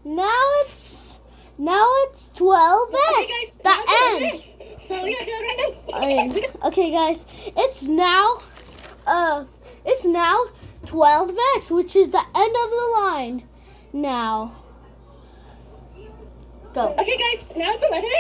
Now it's 12x. Okay, guys, The end. So we're gonna do it right now. Okay, guys, it's now 12x, which is the end of the line. Now, go. Okay, guys, now it's 11x.